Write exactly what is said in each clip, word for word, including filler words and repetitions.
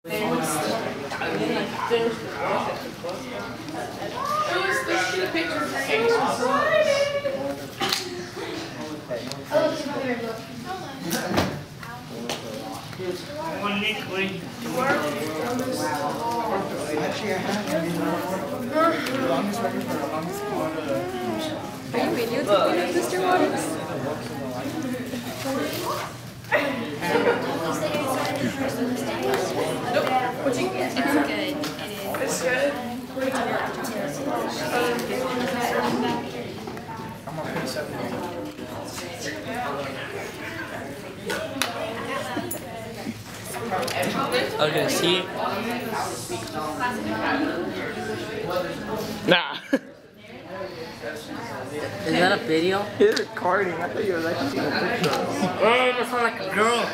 One liquid. Are you videotaping us, Mister Waters? Nope. What'd you get? It's good. It is. It's good? I'm on twenty-seven. Okay, see? Nah. Is that a video? He's recording. I thought you were like taking a picture. Oh, that sounds like a girl.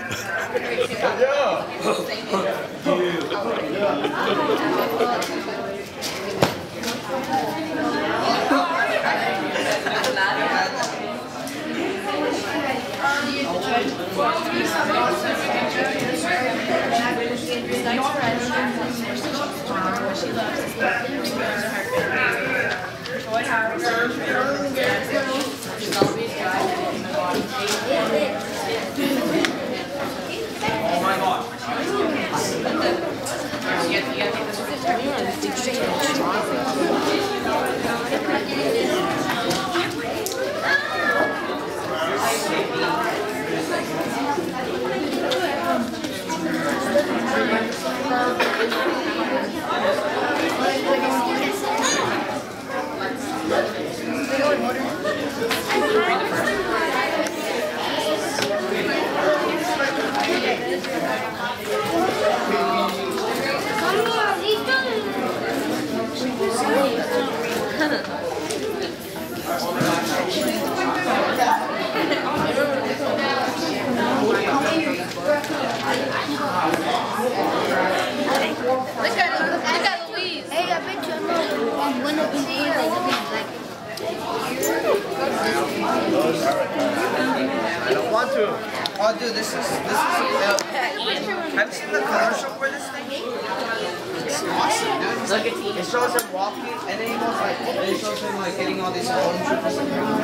I don't want to. Oh, dude, this is this is. Uh, have you seen the commercial for this thing? It's awesome, dude. Look at it shows him walking, and then he goes like, and it shows him like getting all these phone trips.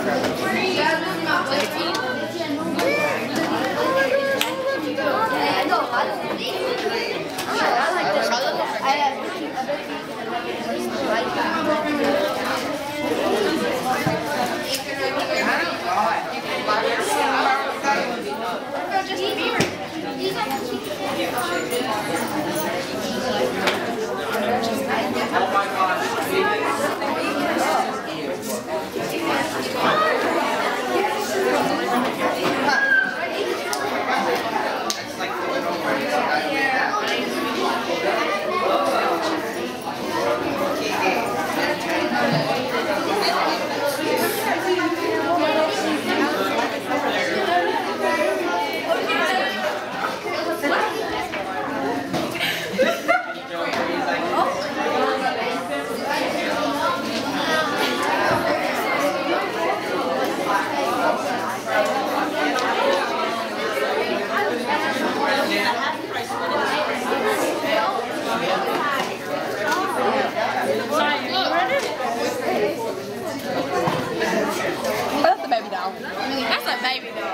That's a baby doll. That's a baby doll.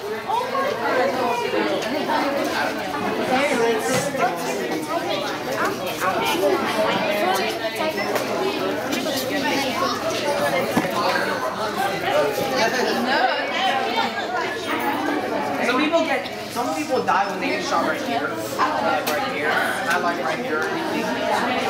Some people get, some people die when they get shot right here. Uh, right here. Not like right here or anything.